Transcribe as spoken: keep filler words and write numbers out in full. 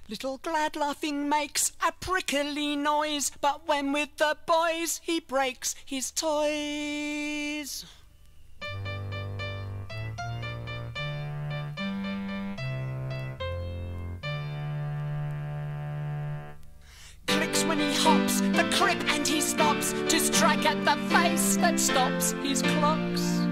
Little Glad laughing makes a prickly noise, but when with the boys he breaks his toys. Clicks when he hops the crib and he stops to strike at the face that stops his clocks.